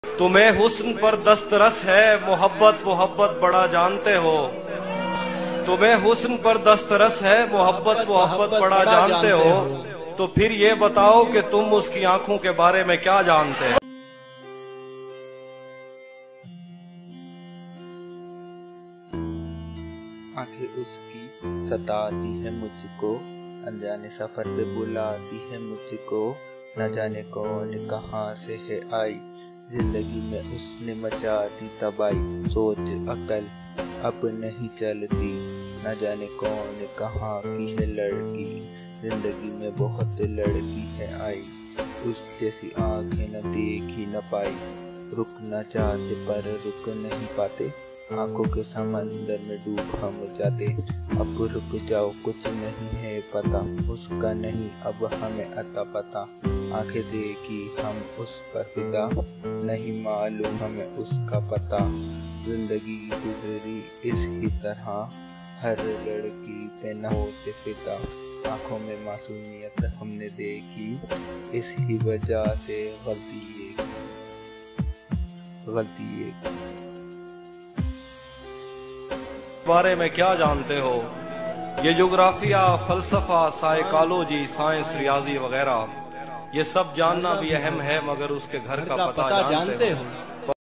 तुम्हें हुस्न पर दस्तरस है, मोहब्बत मोहब्बत बड़ा जानते हो। तुम्हें हुस्न पर दस्तरस है, मोहब्बत मोहब्बत बड़ा जानते हो। तो फिर ये बताओ कि तुम उसकी आंखों के बारे में क्या जानते हो। आंखें उसकी सताती है मुझको, अनजाने सफर पे बुलाती है मुझको। न जाने कौन कहाँ से है आई, जिंदगी में उसने मचा दी तबाही। सोच अकल अब नहीं चलती, न जाने कौन कहाँ की है लड़की। जिंदगी में बहुत लड़की है आई, उस जैसी आंखें न देखी न पाई। रुकना चाहते पर रुक नहीं पाते, आंखों के समंदर में डूब हम जाते। अब रुक जाओ कुछ नहीं है पता, उसका नहीं अब हमें अता पता। आंखें देखी हम उस पर फिदा, नहीं मालूम हमें उसका पता। जिंदगी गुजरी इस ही तरह, हर लड़की पे न होते फिदा। आंखों में मासूमियत हमने देखी, इस ही वजह से गलती बारे में क्या जानते हो। ये जोग्राफिया, फलसफा, साइकोलॉजी, साइंस, रियाजी वगैरह, ये सब जानना भी अहम है, मगर उसके घर का पता जानते हो।